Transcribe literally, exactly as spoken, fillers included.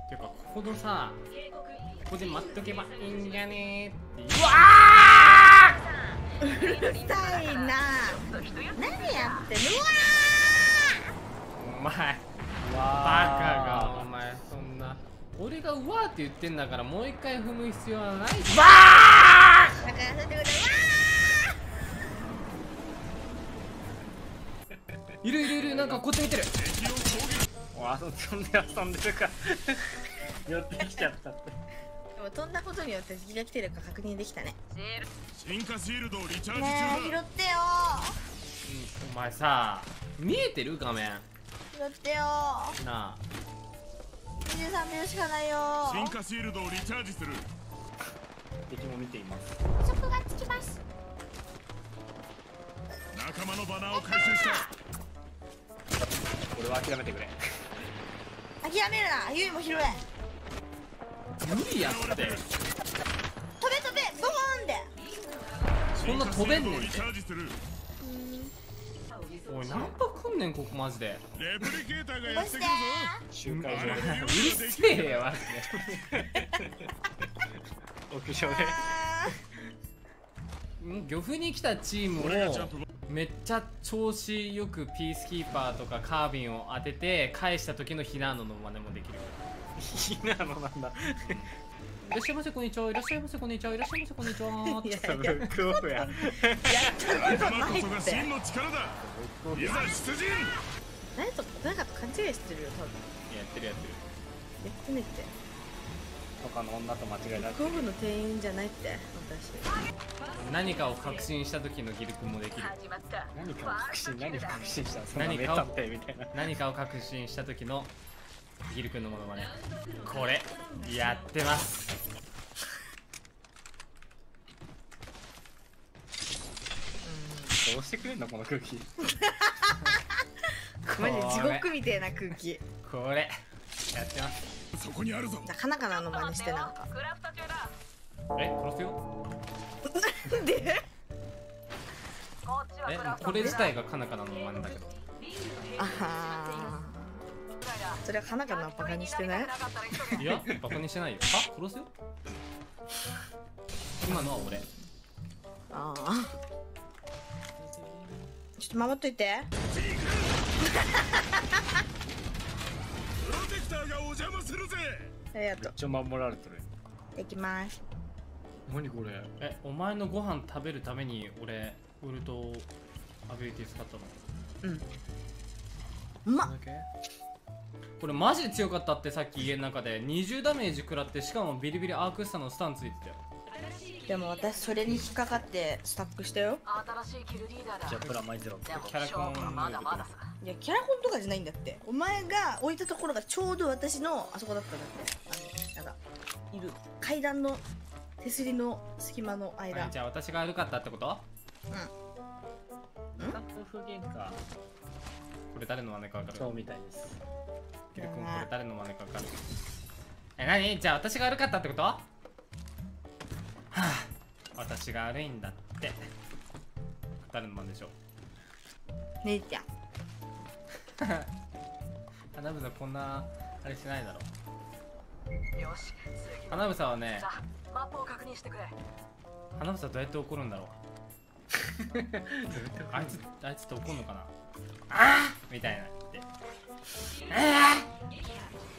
ていうかここのさ、ここで待っとけばいいんじゃねーっていう。うわうるさいな。何やってる。うわお前バカが、お前そんな俺がうわーって言ってんだからもう一回踏む必要はない。バーだからそれでうわいるいるいる、なんかこっち見てる。 あの飛んで遊んでるか寄ってきちゃったって。 でも飛んだことによって敵が来てるか確認できたね。 進化シールドをリチャージ中だ。 ねえ拾ってようん、お前さ見えてる画面拾ってよ。 なあ。 にじゅうさんびょうしかないよ。 進化シールドをリチャージする。 敵も見ています。 加速がつきます。 仲間のバナーを回収した。 俺は諦めてくれ。 諦めるな。ゆいも拾え。 無理やって飛べ飛べボーンで。 そんな飛べんねんリってチャージする。 おい何泊来んねんここマジで。 レプリケーターがや押してってくるぞ。 集会場うでるせえよマジで。 屋上でうん漁夫に来たチームをめっちゃ調子よくピースキーパーとかカービンを当てて返した時のヒナーノの真似もできる。 ヒナのなんだ。 いらっしゃいませこんにちは、いらっしゃいませこんにちは、いらっしゃいませこんにちは。 いやブックオフや。 仲間こそが真の力だ。いざ出陣。 何となんかと勘違いしてるよ多分。 やってるやってる。 やってねって他の女と間違いなく。 ゴブの店員じゃないって何かを確信した時のギル君もできる。 何かを確信、何を確信したの。そんな何かを名探偵みたいな。 何かを確信した時のギル君のものまね。これやってます。 どうしてくれんのこの空気。 マジで地獄みたいな空気。 これやってます。 そこにあるぞ。 なかなかなの真似してなんかえ殺すよ。 でえこれ自体がカナカナの真似だけど。 あはーそれはかなかなバカにしてない。 いやバカにしてないよ。あ殺すよ。今のは俺。 ああちょっと守っといて。 プロテクターがお邪魔するぜ。 ありがとう。 めっちゃ守られてる。 できます。 何これ。 えお前のご飯食べるために俺ウルトアビリティ使ったの。 うんうまっ。 これマジで強かったって。さっき家の中でにじゅうダメージ食らって、しかもビリビリアークスタのスタンついてたよ。 でも私それに引っかかってスタックしたよ。 じゃあプラマイゼロ。 キャラコンムーブってます。 いやキャラコンとかじゃないんだって。お前が置いたところがちょうど私のあそこだったんだって。あのなんかいる階段の手すりの隙間の間。 はい、じゃあ私が悪かったってこと？ うんスタッフ不言か。 これ誰の真似か分かる？ そうみたいです。 キル君これ誰の真似か分かる？え、何？じゃあ私が悪かったってこと？はあ、私が悪いんだって。誰の真似でしょう？ 姉ちゃん。 花房こんなあれしないだろ。花房はね、花房どうやって怒るんだろう。あいつあいつって怒るのかな。ああみたいなって。ああ